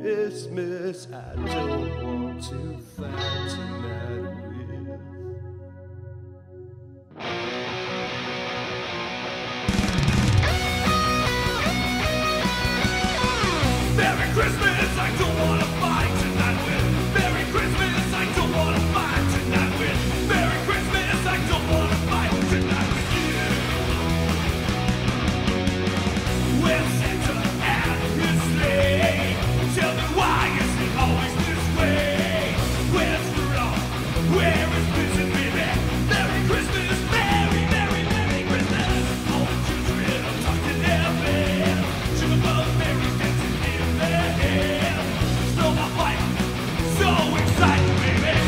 Christmas I don't want to fight tonight with. Merry Christmas, I don't want to fight tonight with. Merry Christmas, I don't want to fight tonight with. Merry Christmas, I don't want to fight tonight with you. Well, Santa and his sleigh, tell me why is it always this way? Where's Rudolph? Where is Blizzard, baby? Merry Christmas, Merry, Merry, Merry Christmas. All the children are tucked in their bed. Sugar Bug Mary's dancing in their hair. Snowball fight, so excited, baby.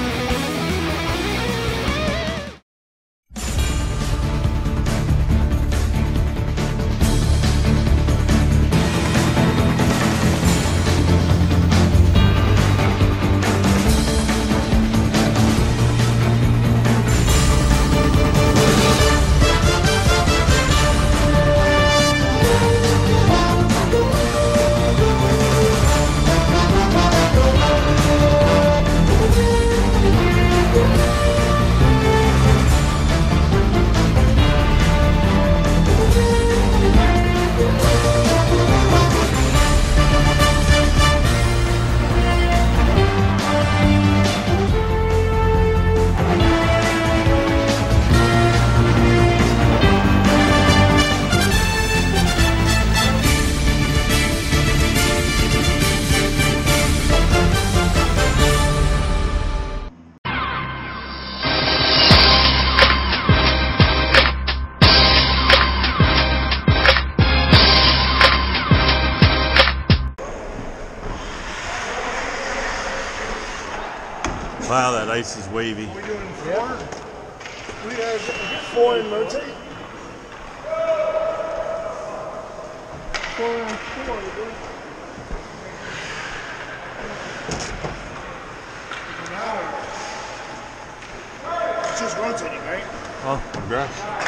Wow, that ice is wavy. We're doing four. We have four and rotate. 4 and 4. It's just rotating, right? Oh, congrats.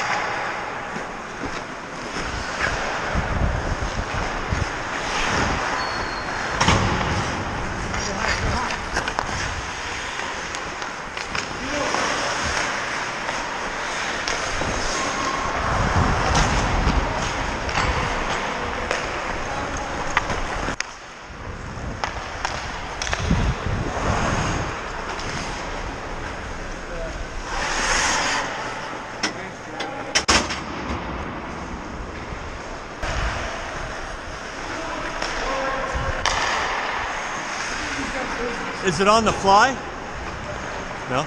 Is it on the fly? No?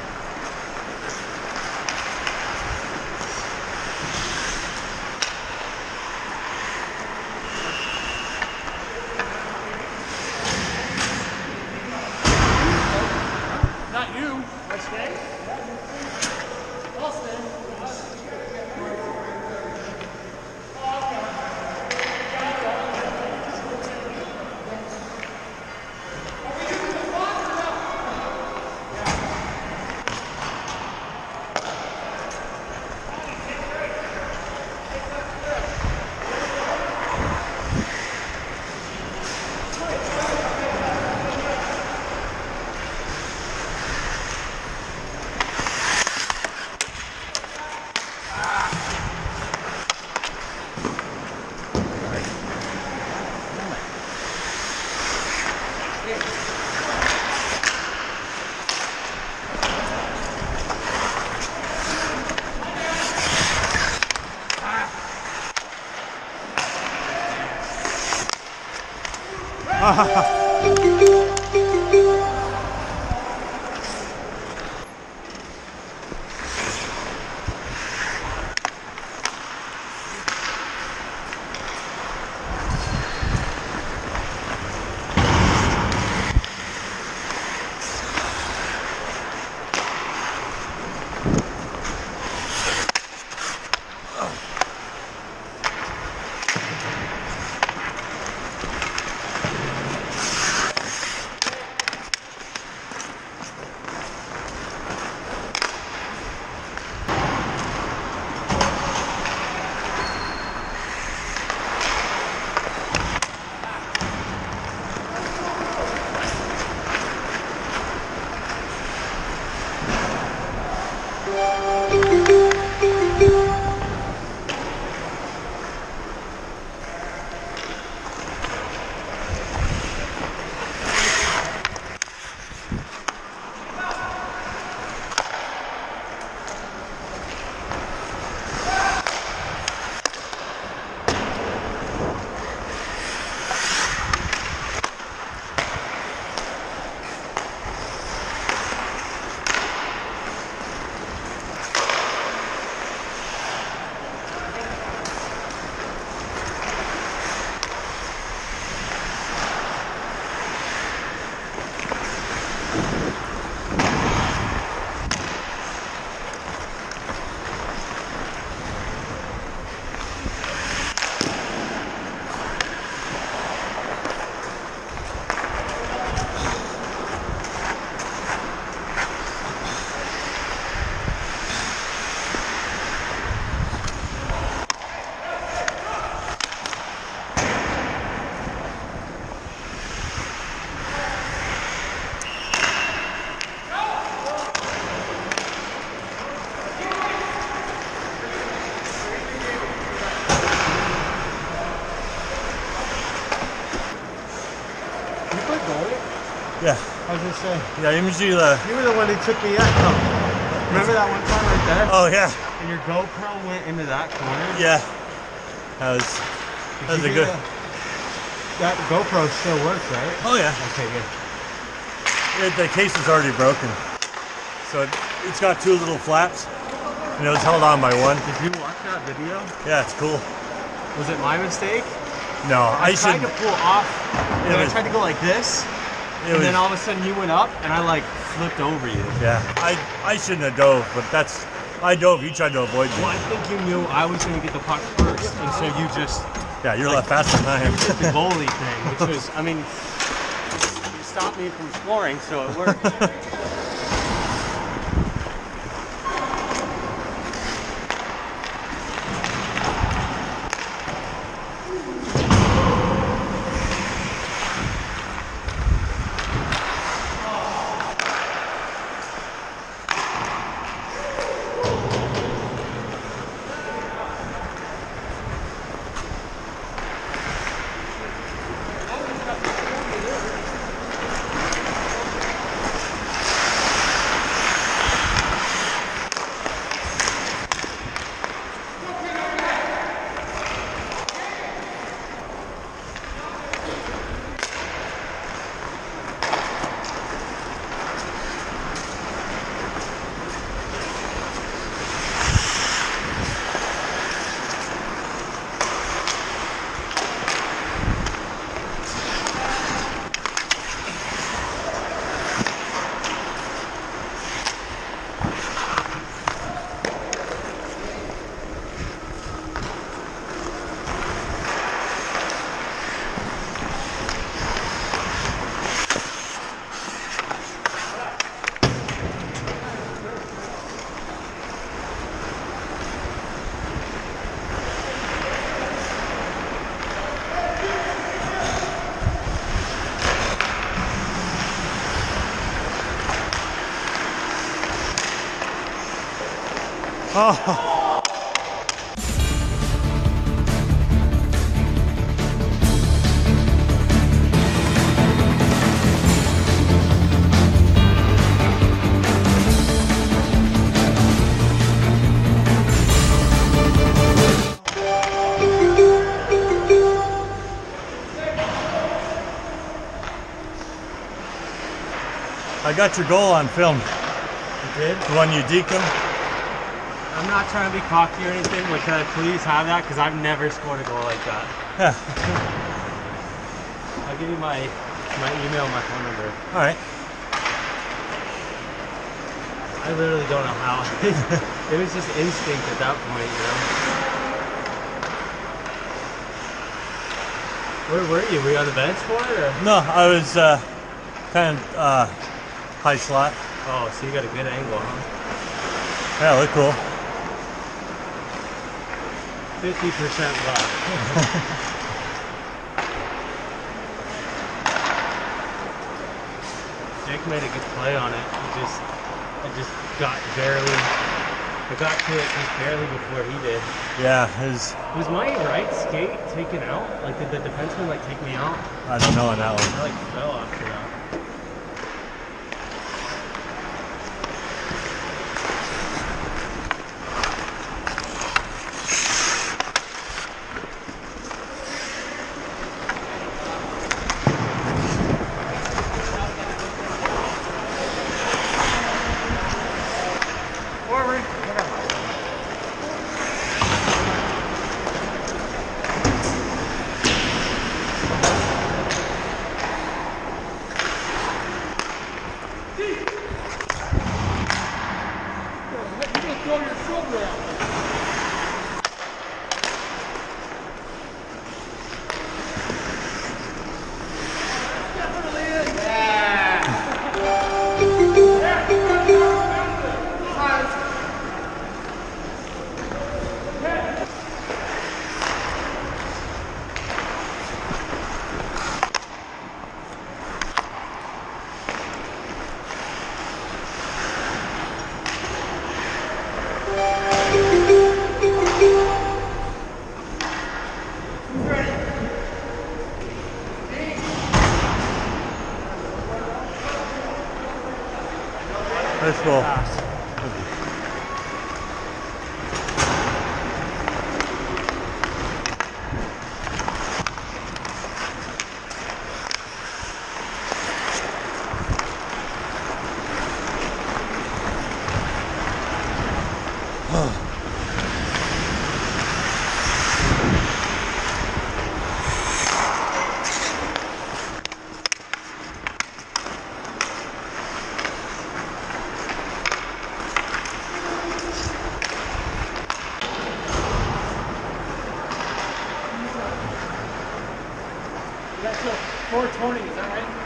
Not you. I stay. I'll stay. Yeah. I was gonna say. Yeah, usually You were the one who took me out. No. Remember that one time right there? Oh yeah. And your GoPro went into that corner? Yeah. That was a good. That GoPro still works, right? Oh yeah. Okay, good. The case is already broken. So it's got two little flaps. And it was held on by one. Did you watch that video? Yeah, it's cool. Was it my mistake? No, I tried to pull off, and I was- tried to go like this, and then all of a sudden you went up, and I like flipped over you. Yeah, I shouldn't have dove, but I dove. You tried to avoid me. Well, I think you knew I was going to get the puck first, and so you just Yeah, you're a lot faster than I am. did the goalie thing, which was, I mean, you stopped me from scoring, so it worked. Oh. I got your goal on film. You did? The one you deked him. I'm not trying to be cocky or anything, but can I please have that? Because I've never scored a goal like that. Yeah. I'll give you my email, my phone number. All right. I literally don't know how. It was just instinct at that point, you know? Where were you? Were you on the bench for it? Or? No, I was kind of high slot. Oh, so you got a good angle, huh? Yeah, look cool. 50% left. Jake made a good play on it. I just got barely. I got to it just barely before he did. Yeah, Was my right skate taken out? Like, did the defenseman like take me out? I don't know on that one. I like fell after that. Forward. That's cool. Pass. That's till 420, is that right?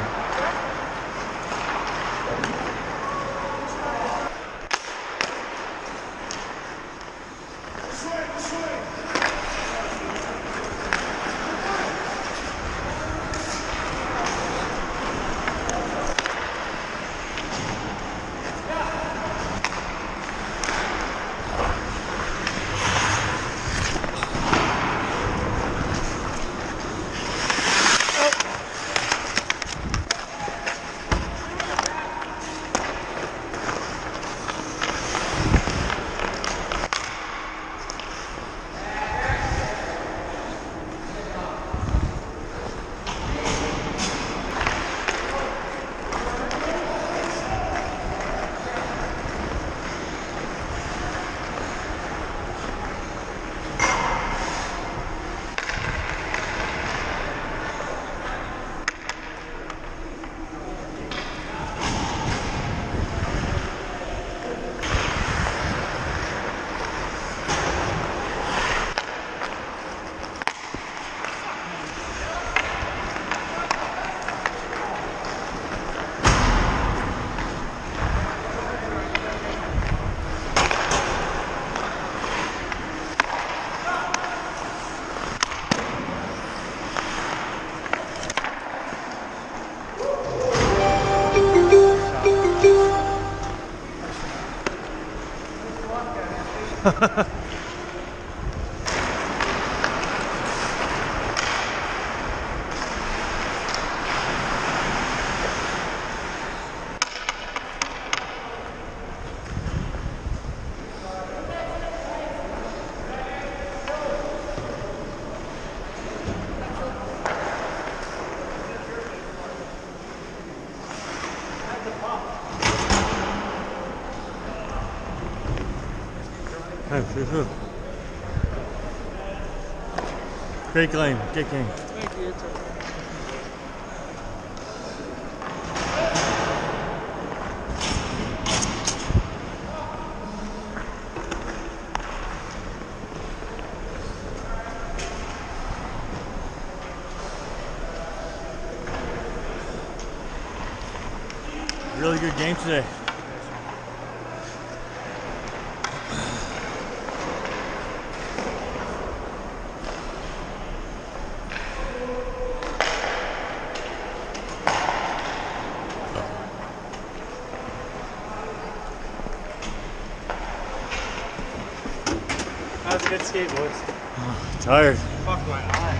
Great game. Great game. Thank you. It's okay. Really good game today. That was a good skate, boys. Tired. Fuck my eye.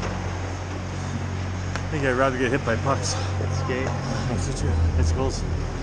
I think I'd rather get hit by pucks. Good skate. It's goals.